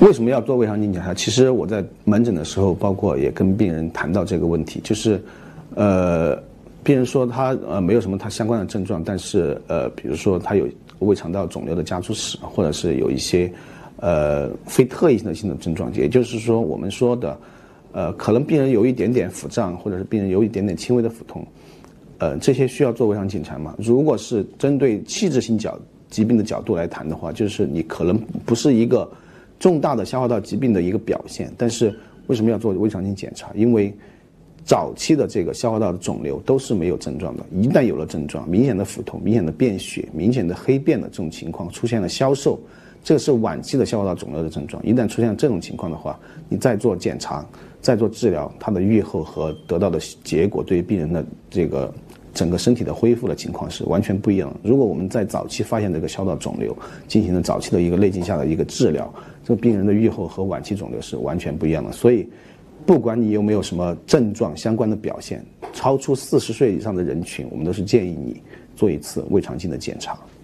为什么要做胃肠镜检查？其实我在门诊的时候，包括也跟病人谈到这个问题，就是，病人说他没有什么他相关的症状，但是比如说他有胃肠道肿瘤的家族史，或者是有一些非特异性的症状，也就是说我们说的可能病人有一点点腹胀，或者是病人有一点点轻微的腹痛，这些需要做胃肠检查吗？如果是针对器质性疾病的角度来谈的话，就是你可能不是一个重大的消化道疾病的一个表现，但是为什么要做胃肠镜检查？因为早期的这个消化道的肿瘤都是没有症状的，一旦有了症状，明显的腹痛、明显的便血、明显的黑便的这种情况出现了消瘦，这个是晚期的消化道肿瘤的症状。一旦出现这种情况的话，你再做检查、再做治疗，它的预后和得到的结果对于病人的这个整个身体的恢复的情况是完全不一样的。如果我们在早期发现这个消化道肿瘤，进行了早期的一个内镜下的一个治疗，这个病人的预后和晚期肿瘤是完全不一样的。所以不管你有没有什么症状相关的表现，超出40岁以上的人群，我们都是建议你做一次胃肠镜的检查。